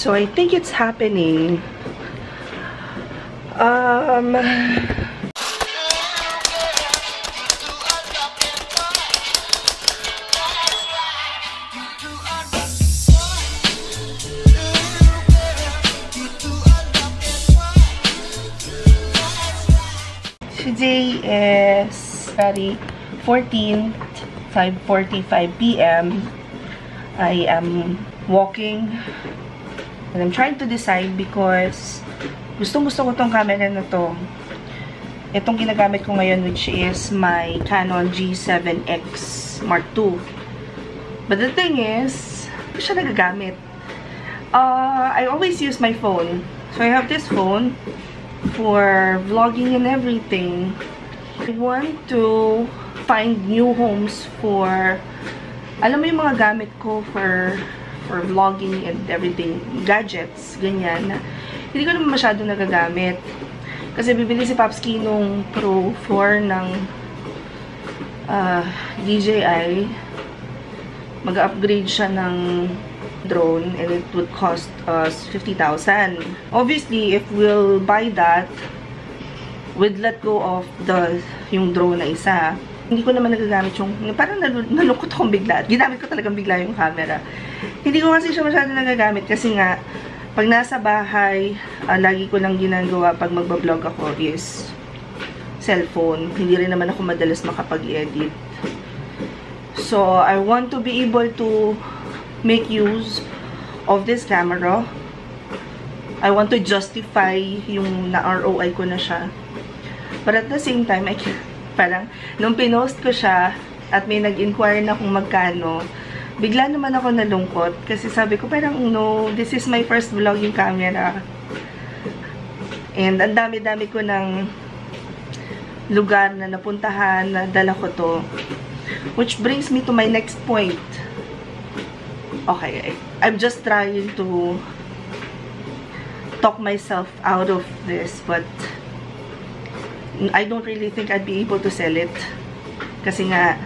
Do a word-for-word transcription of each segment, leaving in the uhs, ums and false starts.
So I think it's happening. Um... Today is February fourteenth, five forty-five p m I am walking and I'm trying to decide because gustong-gusto ko tong camera na to. Itong ginagamit ko ngayon, which is my Canon G seven X Mark two. But the thing is, hindi siya nagagamit. Uh, I always use my phone. So I have this phone for vlogging and everything. I want to find new homes for, alam mo yung mga gamit ko for for vlogging and everything, gadgets, ganyan. Hindi ko naman masyado nagagamit. Kasi bibili si Papski nung Pro four ng uh, D J I. Mag-upgrade siya ng drone and it would cost us fifty thousand. Obviously, if we'll buy that, we'd let go of the yung drone na isa. Hindi ko naman nagagamit yung, parang nalungkot akong bigla. Ginamit ko talagang bigla yung camera. Hindi ko kasi siya masyado nagagamit kasi nga, pag nasa bahay, uh, lagi ko lang ginagawa pag magbablog ako is cellphone. Hindi rin naman ako madalas makapag-edit. So, I want to be able to make use of this camera. I want to justify yung na-R O I ko na siya. But at the same time, I can, parang, nung pinost ko siya, at may nag-inquire na kung magkano, bigla naman ako nalungkot. Kasi sabi ko, parang, no, this is my first vlogging camera. And ang dami-dami ko ng lugar na napuntahan, na dala ko to. Which brings me to my next point. Okay, I'm just trying to talk myself out of this, but I don't really think I'd be able to sell it. Kasi nga,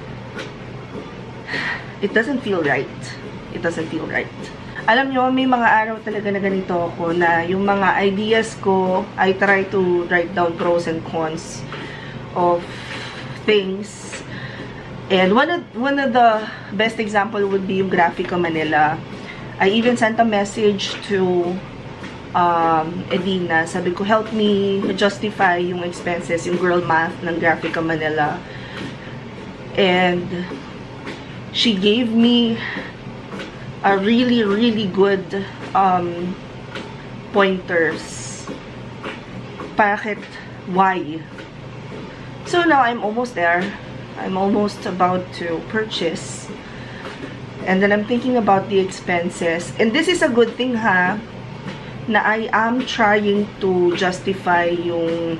it doesn't feel right. It doesn't feel right. Alam nyo, may mga araw talaga na ganito ako na yung mga ideas ko, I try to write down pros and cons of things. And one of, one of the best example would be yung Graphica Manila. I even sent a message to um, Edina. Sabi ko, help me justify yung expenses, yung girl math ng Graphica Manila. And she gave me a really, really good um, pointers. Bakit? Why? So now I'm almost there. I'm almost about to purchase. And then I'm thinking about the expenses. And this is a good thing, ha? Na I am trying to justify yung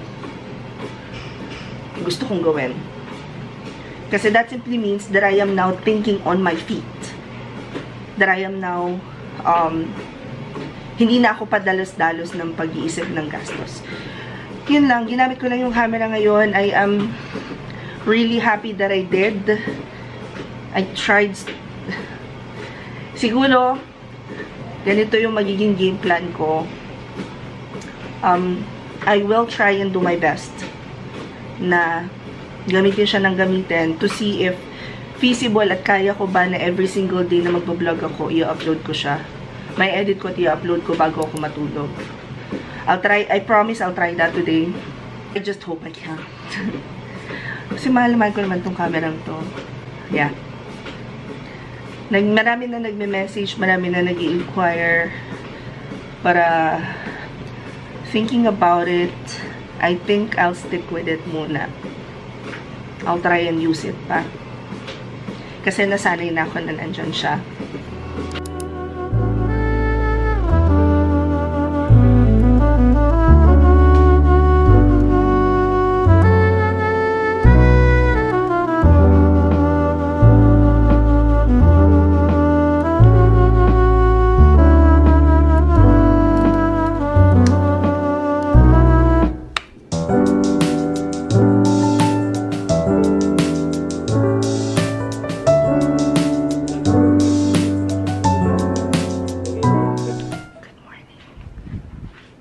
gusto kong gawin. Kasi that simply means that I am now thinking on my feet. That I am now, um, hindi na ako padalos-dalos ng pag-iisip ng gastos. Yun lang, ginamit ko lang yung camera ngayon. I am really happy that I did. I tried. Siguro, ganito yung magiging game plan ko. Um, I will try and do my best na gamitin siya ng gamitin to see if feasible at kaya ko ba na every single day na magbablog ako, i-upload ko siya. May edit ko at i-upload ko bago ako matulog. I'll try, I promise I'll try that today. I just hope I can. Kasi mahal-mahal ko naman tong camera to. Yeah. Nag, marami na nagme-message, marami na nag-i-inquire. Para thinking about it, I think I'll stick with it muna. I'll try and use it pa. Kasi nasanay na ako na nandyan siya.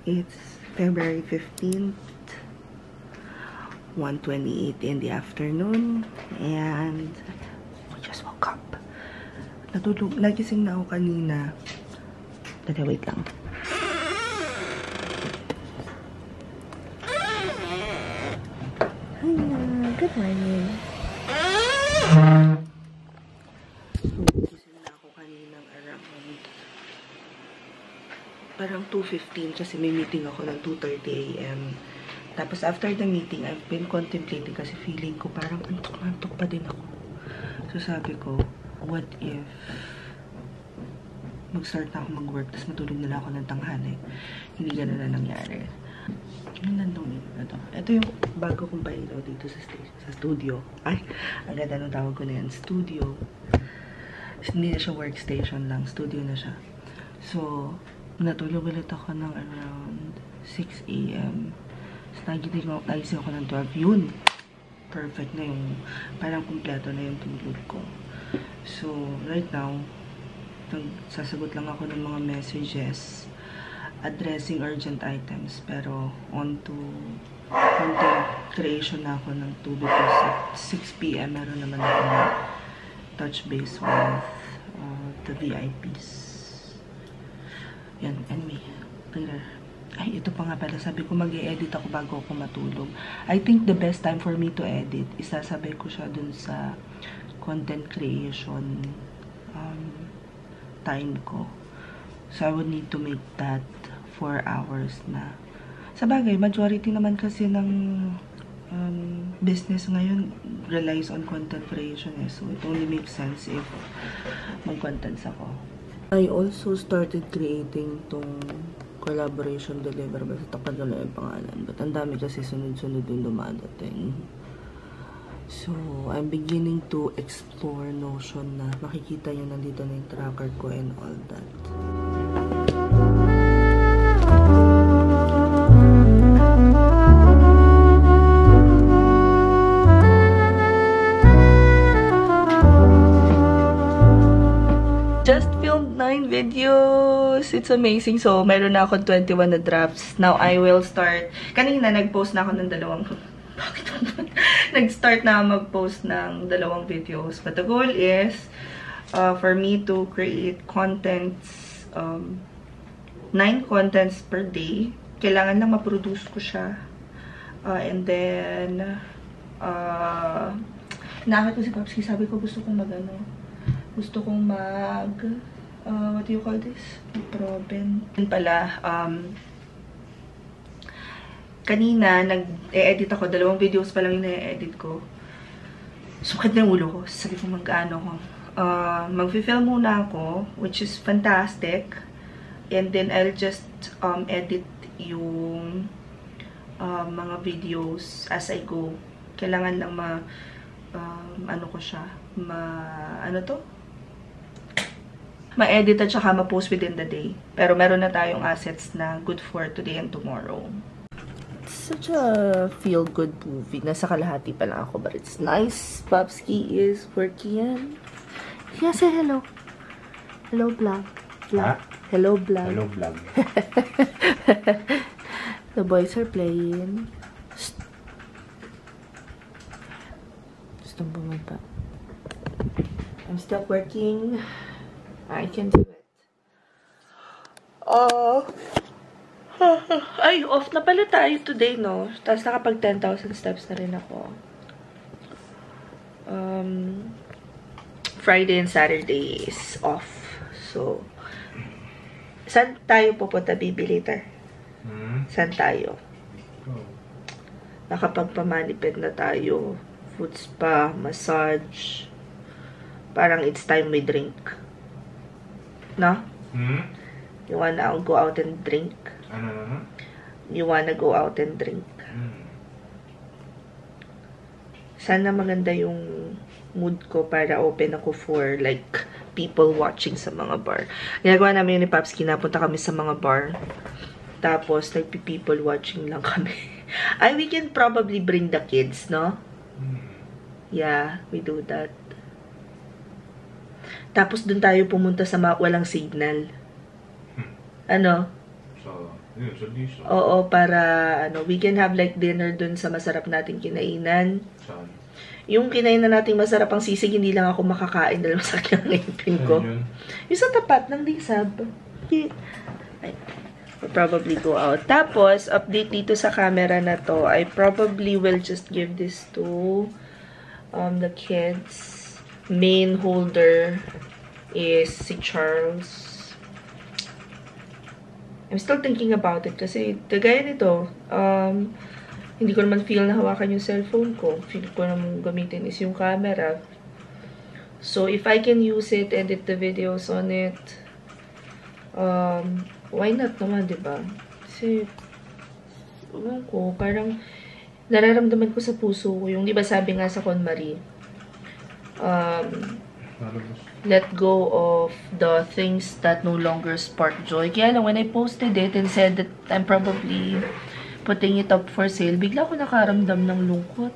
It's February fifteenth, one twenty-eight in the afternoon, and we just woke up. Natulog, nagising na ako kanina. Teka, wait lang. Hi, good morning. Nagising na ako kaninang around parang two fifteen kasi may meeting ako ng two thirty a m Tapos after the meeting, I've been contemplating kasi feeling ko parang antok-antok pa din ako. So sabi ko, what if mag-start na ako mag-work tapos matulog na lang ako ng tanghali? Hindi ganun na nangyari. Ano nandong ito? Ito yung bago kong bailo dito sa, sa studio. Ay, ang ganda nung tawag ko na yan. Studio. Hindi na siya workstation lang. Studio na siya. So, natulog ulit ako ng around six a m Nagising ako, nagising ako ng twelve. Yun. Perfect na yung, parang kumpleto na yung tulog ko. So, right now, nagsasagot lang ako ng mga messages addressing urgent items. Pero, on to content creation na ako ng two because at six p m meron naman ako na touch base with uh, the V I Ps. Yan, and me. Later. Ay, ito pa nga pala. Sabi ko mag-e-edit ako bago ako matulog. I think the best time for me to edit, isasabay ko siya dun sa content creation um, time ko. So, I would need to make that four hours na. Sa bagay, majority naman kasi ng um, business ngayon relies on content creation eh. So, it only makes sense if mag-contents ako. I also started creating tong collaboration deliver. Basta takad na lang yung pangalan. But ang dami kasi sunod-sunod yung dumadating. So, I'm beginning to explore Notion na makikita nyo nandito na yung tracker ko and all that. Just filmed nine videos. It's amazing. So, meron na ako twenty-one na drafts. Now, I will start. Kanina, nag-post na ako ng dalawang... Bakit naman? Nag-start na mag-post ng dalawang videos. But the goal is uh, for me to create contents, um, nine contents per day. Kailangan lang ma-produce ko siya. Uh, and then, uh, nakakit ko si Papski. Sabi ko, gusto kong mag-ano. Gusto kong mag, uh, what do you call this? Proben. Yun pala, um, kanina, nag-e-edit ako. Dalawang videos pa lang yung na-e-edit ko. Sukit na yung ulo ko. Sabi ko mag-ano ko. Uh, Mag-film muna ako, which is fantastic. And then, I'll just um, edit yung uh, mga videos as I go. Kailangan lang ma, um, ano ko siya, ma, ano to? Ma-edit at saka ma-post within the day. Pero meron na tayong assets na good for today and tomorrow. It's such a feel-good movie. Nasa kalahati pa lang ako, but it's nice. Papski is working. Yeah, say hello. Hello, vlog. Vlog. Hello, vlog. Hello, vlog. The boys are playing. Gusto bumaba. I'm still working. I can do it. Oh. Ay, off na pala tayo today, no? Tapos nakapag ten thousand steps na rin ako. Um, Friday and Saturday is off. So, saan tayo pupunta, baby, later? Hmm? Saan tayo? Oh. Nakapagpamanipid na tayo. Food spa, massage. Parang it's time we drink. No? Hmm? You wanna go out and drink? Ano, ano, ano? You wanna go out and drink? Hmm. Sana maganda yung mood ko para open ako for like people watching sa mga bar. Ginagawa namin yun ni Papski, napunta kami sa mga bar. Tapos, nagpi-people watching lang kami. Ay, we can probably bring the kids, no? Hmm. Yeah, we do that. Tapos, dun tayo pumunta sa walang signal. Hmm. Ano? So, Yun, sa Disa. Oo, para ano, we can have like dinner dun sa masarap nating kinainan. Saan? Yung kinainan nating masarap ang sisig, hindi lang ako makakain dahil masakit ang ngipin ko. Saan yun? Yung sa tapat ng Disab. Ay, I'll probably go out. Tapos, update dito sa camera na to, I probably will just give this to um, the kids. Main holder is si Charles. I'm still thinking about it kasi kagaya nito, um, hindi ko naman feel na hawakan yung cellphone ko. Feel ko naman gamitin is yung camera. So, if I can use it, edit the videos on it, um, why not naman, diba? Kasi, ewan ko, parang nararamdaman ko sa puso ko yung, diba sabi nga sa KonMari, um, let go of the things that no longer spark joy. Kaya lang, when I posted it and said that I'm probably putting it up for sale, bigla ko nakaramdam ng lungkot.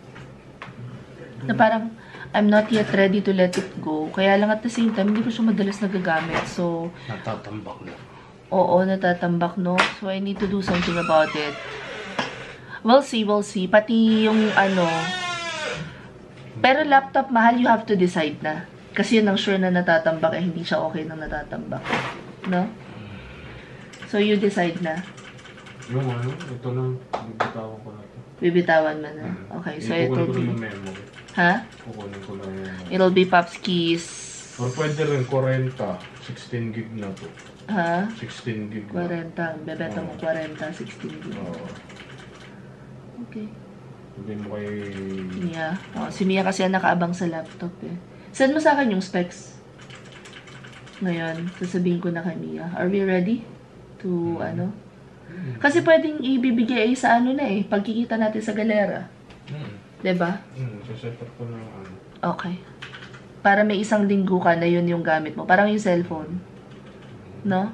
Na parang, I'm not yet ready to let it go. Kaya lang at the same time, hindi ko siya madalas nagagamit. So, natatambak na. Oo, natatambak, no? So, I need to do something about it. We'll see, we'll see. Pati yung ano, pero laptop, mahal, you have to decide na. Kasi yun ang sure na natatambak, eh, hindi siya okay nang natatambak. No? So, you decide na. Yung ano, ito lang, bibitawan ko na ito. Bibitawan mo na. Okay, so it will be... Ha? Kukunin ko lang yung... It'll be Popski's... Or pwede rin, forty, sixteen gig na to. Ha? sixteen gig na. forty. Bebeta mo forty, sixteen gig. Oo. Okay. Hindi mo kay... Mia. Oh, si Mia kasi ang nakaabang sa laptop eh. Send mo sa akin yung specs. Ngayon, sasabihin ko na kay Mia. Are we ready to, hmm. ano? Hmm. Kasi pwedeng ibibigay ay sa ano na eh. Pagkikita natin sa galera. Hmm. Diba? Hmm. Saset up ko na ano. Okay. Para may isang linggo ka na yun yung gamit mo. Parang yung cellphone. No?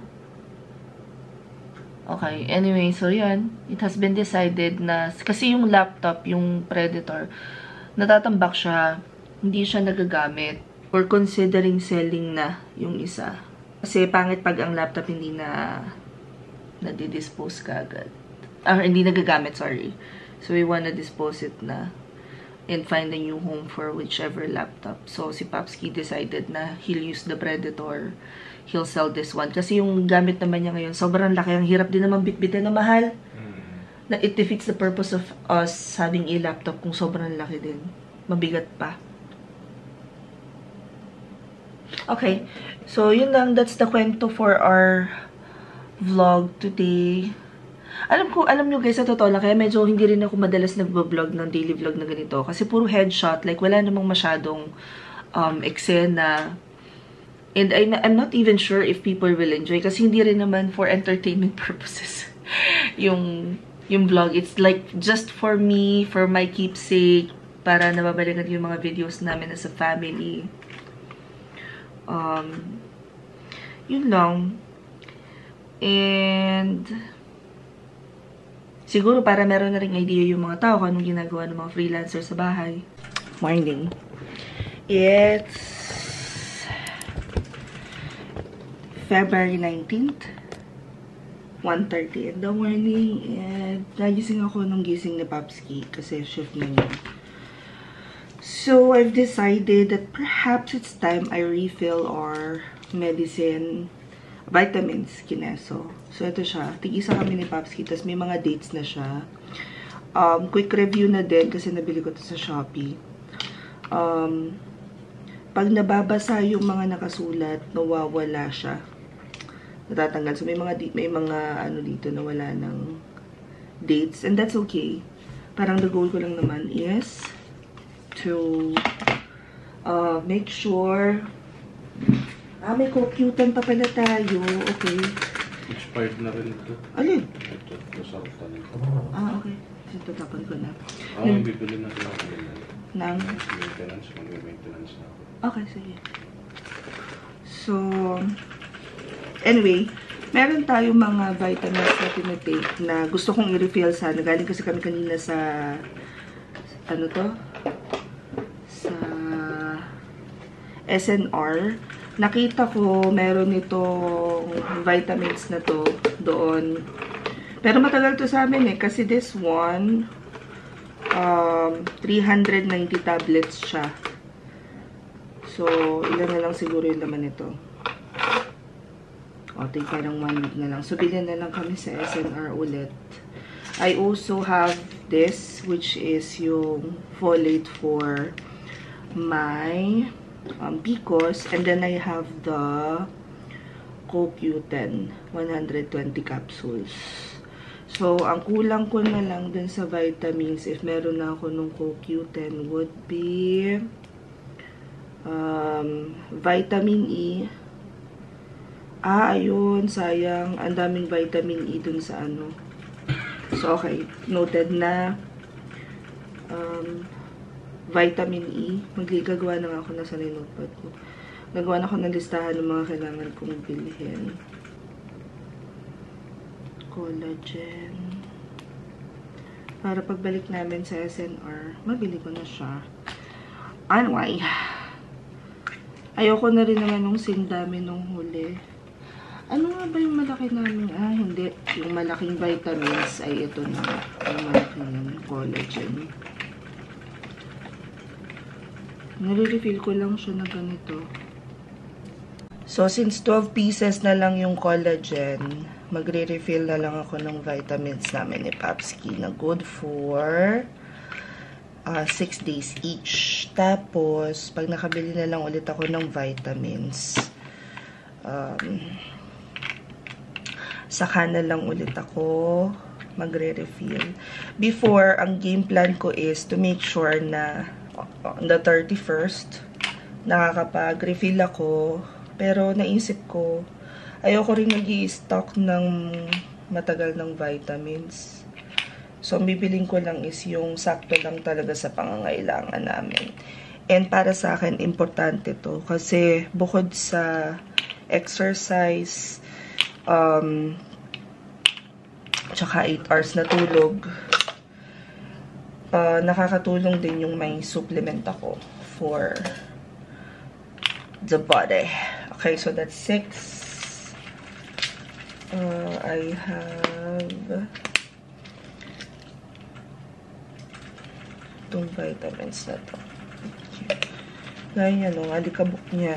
Okay. Anyway, so yun. It has been decided na, kasi yung laptop, yung Predator, natatambak siya, hindi siya nagagamit. Or considering selling na yung isa. Kasi pangit pag ang laptop hindi na nadidispose ka agad. Ah, hindi nagagamit, sorry. So we wanna dispose it na and find a new home for whichever laptop. So si Popski decided na he'll use the Predator. He'll sell this one. Kasi yung gamit naman niya ngayon, sobrang laki. Ang hirap din naman bitbitin na mahal. Mm. Na it defeats the purpose of us having a laptop kung sobrang laki din. Mabigat pa. Okay. So, yun lang. That's the kwento for our vlog today. Alam ko, alam nyo guys, sa totoo lang, kaya medyo hindi rin ako madalas nagbo-vlog ng daily vlog na ganito. Kasi puro headshot. Like, wala namang masyadong um, eksena. And I'm, I'm not even sure if people will enjoy. Kasi hindi rin naman for entertainment purposes. yung, yung vlog. It's like just for me, for my keepsake. Para nababalikan yung mga videos namin as a family. Um, yun lang. And siguro para meron na ring idea yung mga tao kung anong ginagawa ng mga freelancer sa bahay. Morning. It's February nineteenth. one thirty in the morning. And nagising ako nung gising ni Popski kasi shift na niya. So, I've decided that perhaps it's time I refill our medicine, vitamins, Kineso. So, ito siya. Tig-isa kami ni Popski. Tapos, may mga dates na siya. Um, quick review na din kasi nabili ko ito sa Shopee. Um, pag nababasa yung mga nakasulat, nawawala siya. Natatanggal. So, may mga, may mga ano dito na wala ng dates. And that's okay. Parang the goal ko lang naman is to uh, make sure ah, may computan pa pala tayo. Okay. Expired na rin ito. Alin? Ito, nasarta nito. Ah, okay. Ito, tapan ko na. Ah, hmm. Bibili na rin ako ganyan. Nang? Maintenance, mag-maintenance na ako. Okay, sige. So, anyway, meron tayong mga vitamins na tinatake na gusto kong i-refill sana. Galing kasi kami kanina sa, ano to? Sa S N R. Nakita ko, meron itong vitamins na to doon. Pero matagal to sa amin eh. Kasi this one, um, three hundred ninety tablets siya. So, ilan na lang siguro yung laman nito. O, take parang one week na lang. So, bilhin na lang kami sa S N R ulit. I also have this, which is yung folate for my um, P C O S. And then I have the Co Q ten, one hundred twenty capsules. So, ang kulang ko na lang dun sa vitamins, if meron na ako nung Co Q ten, would be um, vitamin E. Ah, ayun, sayang. Ang daming vitamin E dun sa ano. So, okay. Noted na um, vitamin E. Magigagawa na nga ako na sa notepad ko. Nagawa na ako ng listahan ng mga kailangan kong bilhin. Collagen. Para pagbalik namin sa S N R, mabili ko na siya. Anyway. Ayoko na rin naman nung sindami nung huli. Ano nga ba yung malaki namin? Ah, hindi. Yung malaking vitamins ay ito na. Yung malaking collagen. Nare-refill ko lang siya na ganito. So, since twelve pieces na lang yung collagen, magre-refill na lang ako ng vitamins namin ni Papski na good for uh, six days each. Tapos, pag nakabili na lang ulit ako ng vitamins, um, saka na lang ulit ako magre-refill. Before, ang game plan ko is to make sure na on the thirty-first, nakakapag-refill ako. Pero naisip ko, ayoko rin nag-i-stock ng matagal ng vitamins. So, ang bibiling ko lang is yung sakto lang talaga sa pangangailangan namin. And para sa akin, importante to. Kasi bukod sa exercise, um, tsaka eight hours na tulog, uh, nakakatulong din yung may supplement ako for the body. Okay, so that's six. Uh, I have itong vitamins na to. Gaya yan, oh, alikabok niya.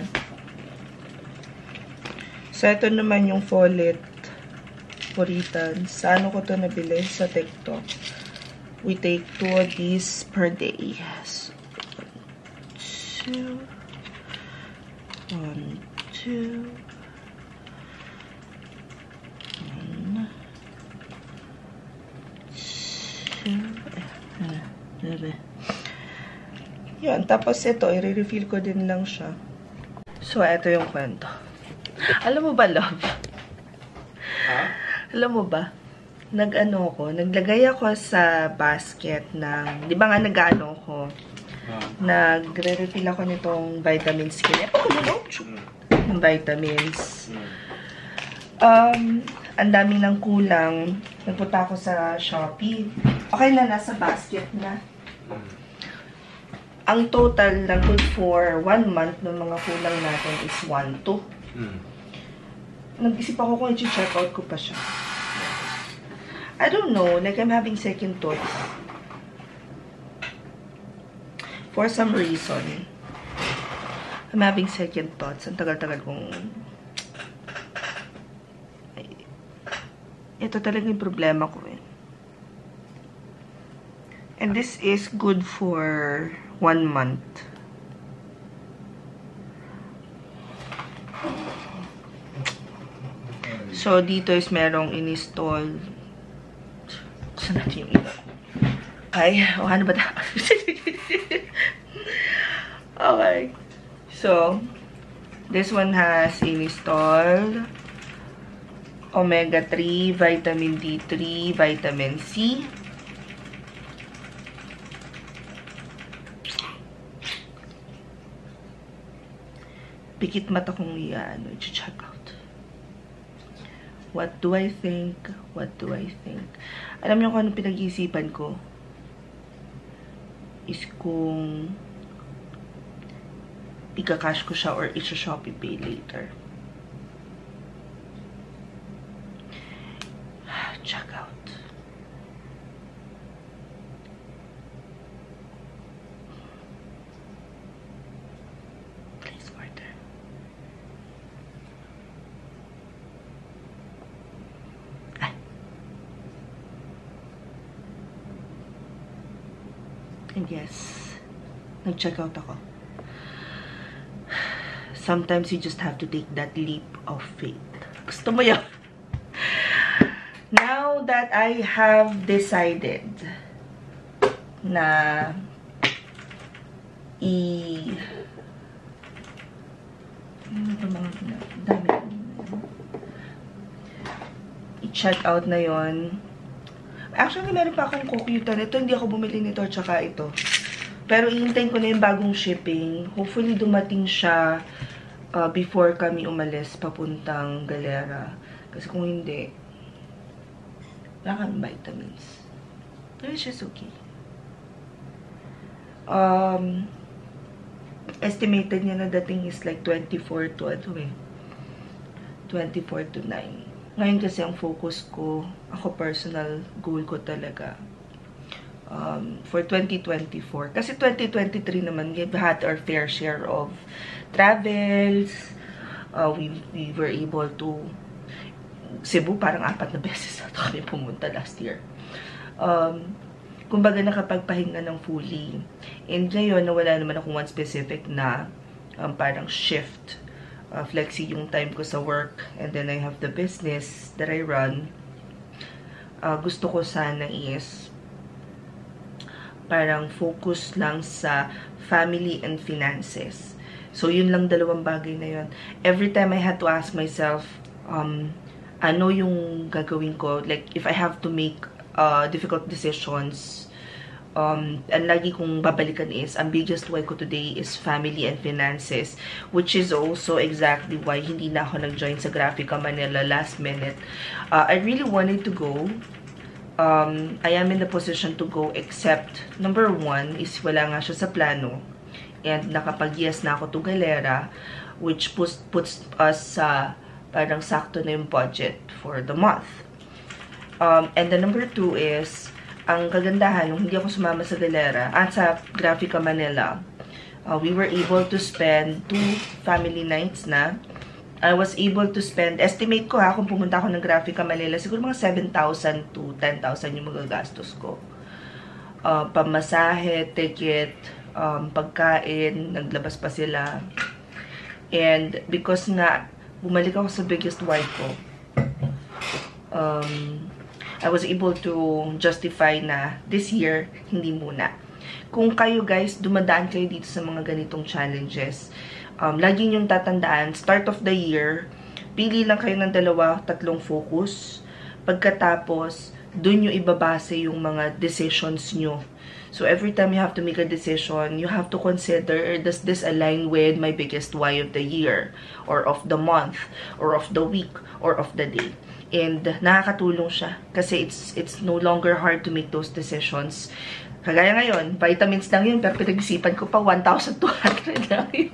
So, ito naman yung folate Puritan. Sa ano ko to nabili? Sa TikTok. We take two of these per day. So, two. One, two. One. Two. Uh, Yun. Tapos ito, i-refill ko din lang siya. So, ito yung kwento. Alam mo ba, love? Ha? Alam mo ba? Nag-ano ko, naglagay ako sa basket ng, di ba nga nag-ano ko? Ah. Nagre-refill ako nitong vitamins. Kaya ako ng vitamins. Um, ang dami ng kulang. Nagpunta ako sa Shopee. Okay na, nasa basket na. Ang total na good for one month ng mga kulang natin is one to. Hmm. Nag-isip ako kung i-check out ko pa siya. I don't know, like I'm having second thoughts. For some reason, I'm having second thoughts. Ang tagal-tagal kong... Ito talaga yung problema ko eh. And this is good for one month. So, dito is merong in-install. Saan natin yung iba? Ay, o ano ba ta? Okay. So, this one has in-installed omega three, vitamin D three, vitamin C. Pikit mata kong i-ano, i-check out. What do I think? What do I think? Alam niyo kung anong pinag-iisipan ko? Is kung ika-cash ko siya or i-Shopee Pay later. Check out. And yes, nag-check out ako. Sometimes you just have to take that leap of faith. Gusto mo yun? Now that I have decided na i ano ba mga dami i-check out na yon. Actually, meron pa akong Cocutan. Ito, hindi ako bumili nito at saka ito. Pero ihintayin ko na yung bagong shipping. Hopefully, dumating siya uh, before kami umalis papuntang Galera. Kasi kung hindi, wala kami vitamins. Pero it's just okay. Um, estimated niya na dating is like twenty-four to ano eh. twenty-four to nine. Ngayon kasi ang focus ko, ako personal goal ko talaga, um, for twenty twenty-four. Kasi twenty twenty-three naman, we've had our fair share of travels. Uh, we, we were able to, Cebu, parang apat na beses na kami pumunta last year. Um, kumbaga nakapagpahinga ng fully. And ngayon, nawala naman akong one specific na um, parang shift. Uh, flexi yung time ko sa work, and then I have the business that I run. Uh, gusto ko sana is parang focus lang sa family and finances. So, yun lang dalawang bagay na yun. Every time I had to ask myself, um, ano yung gagawin ko? Like, if I have to make uh, difficult decisions, Um, ang lagi kong babalikan is, ang biggest why ko today is family and finances, which is also exactly why hindi na ako nag-join sa Grafica Manila last minute. Uh, I really wanted to go. Um, I am in the position to go, except, number one, is wala nga siya sa plano. And nakapag-yes na ako to Galera, which puts, puts us sa uh, parang sakto na yung budget for the month. Um, and the number two is, ang kagandahan, nung hindi ako sumama sa Galera at sa Grafica Manila, uh, we were able to spend two family nights na. I was able to spend, estimate ko ha, kung pumunta ako ng Grafica Manila, siguro mga seven thousand to ten thousand yung magagastos ko. Uh, pamasahe, ticket, um, pagkain, naglabas pa sila. And because nga, bumalik ako sa biggest why ko, um, I was able to justify na this year, hindi muna. Kung kayo guys, dumadaan kayo dito sa mga ganitong challenges, um, lagi niyong tatandaan, start of the year, pili lang kayo ng dalawa, tatlong focus. Pagkatapos, dun nyo ibabase yung mga decisions nyo. So, every time you have to make a decision, you have to consider, does this align with my biggest why of the year, or of the month, or of the week, or of the day? And nakakatulong siya kasi it's it's no longer hard to make those decisions. Kagaya ngayon, vitamins lang yun, pero pinag-isipan ko pa one thousand two hundred lang yun.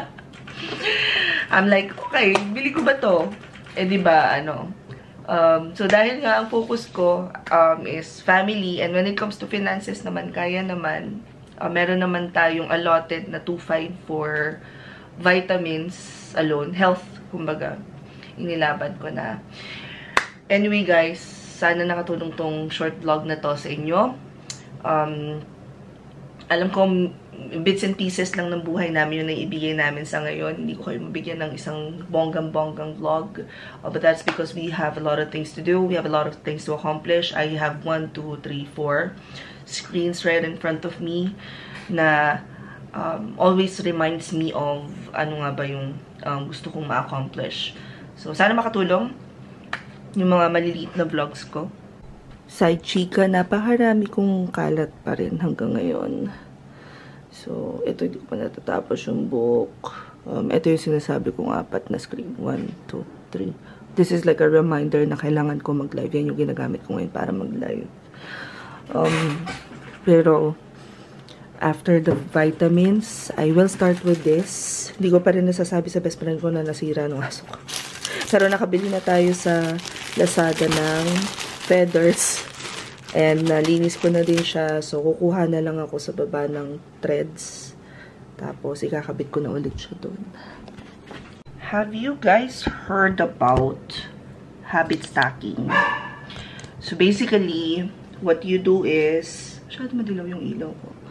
I'm like, okay, bili ko ba to? Eh, di ba, ano? Um, so, dahil nga ang focus ko um, is family, and when it comes to finances naman, kaya naman, uh, meron naman tayong allotted na two point five for vitamins alone, health, kumbaga, inilaban ko na. Anyway guys, sana nakatulong tong short vlog na to sa inyo. Um, alam ko, bits and pieces lang ng buhay namin yung naibigay namin sa ngayon. Hindi ko kayo mabigyan ng isang bonggang-bonggang vlog. Uh, but that's because we have a lot of things to do. We have a lot of things to accomplish. I have one, two, three, four screens right in front of me na um, always reminds me of ano nga ba yung um, gusto kong ma-accomplish. So, sana makatulong yung mga maliliit na vlogs ko. Side chika, napakarami kong kalat pa rin hanggang ngayon. So, ito hindi ko pa natatapos yung book. Um, ito yung sinasabi kong apat na screen. One, two, three. This is like a reminder na kailangan ko mag-live. Yan yung ginagamit ko ngayon para mag-live. Um, pero, after the vitamins, I will start with this. Hindi ko pa rin nasasabi sa best friend ko na nasira ng aso ko. Pero nakabili na tayo sa Lazada ng feathers. And nalinis ko na din siya. So, kukuha na lang ako sa baba ng threads. Tapos, ikakabit ko na ulit siya doon. Have you guys heard about habit stacking? So, basically, what you do is... Masyado madilaw yung ilaw ko.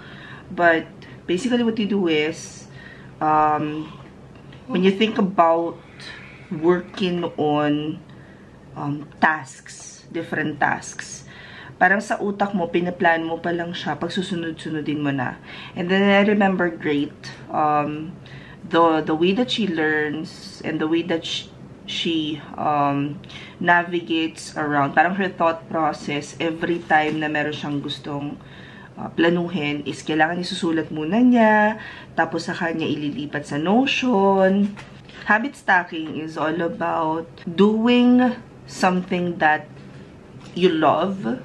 But basically what you do is, um, when you think about working on um, tasks, different tasks, parang sa utak mo, pinaplan mo pa lang siya, pag susunod-sunodin mo na. And then I remember great, um, the, the way that she learns, and the way that she, she um, navigates around, parang her thought process, every time na meron siyang gustong uh, planuhin, is kailangan isusulat muna niya, tapos sa kanya ililipat sa Notion. Habit stacking is all about doing something that you love,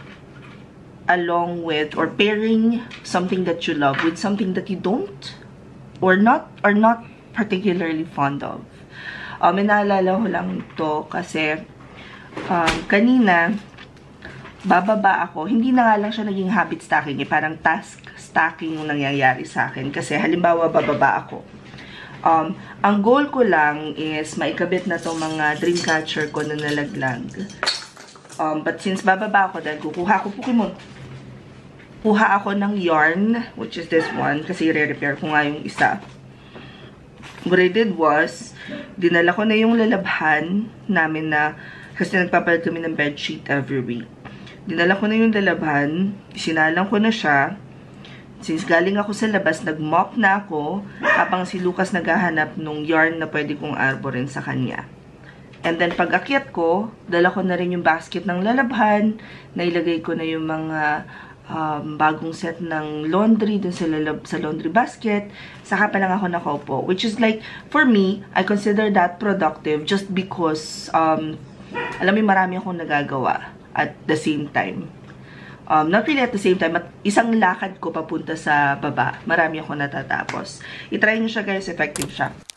along with, or pairing something that you love with something that you don't, or not, or not particularly fond of. Um, inaalala ko lang to kasi um, kanina, bababa ako. Hindi na nga lang siya naging habit stacking, eh, parang task stacking yung nangyayari sa akin. Kasi halimbawa, bababa ako. Um, ang goal ko lang is maikabit na tong mga dream catcher ko na nalaglag. Um, but since bababa ako, dahil kukuha ko Pokemon, kuha ako ng yarn, which is this one, kasi re-repair ko nga yung isa. What I did was, dinala ko na yung lalabhan namin na, kasi nagpapalit kami ng bedsheet every week. Dinala ko na yung lalabhan, sinalang ko na siya. Since galing ako sa labas, nag-mop na ako, habang si Lucas naghahanap nung yarn na pwede kong arborin sa kanya. And then, pag akyat ko, dala ko na rin yung basket ng lalabhan, nailagay ko na yung mga Um, bagong set ng laundry dun sa, sa laundry basket, saka pa lang ako nakaupo. Which is like, for me, I consider that productive just because, um, alam mo, marami akong nagagawa at the same time. Um, not really at the same time, at isang lakad ko papunta sa baba, marami akong natatapos. I-try nyo siya guys, effective siya.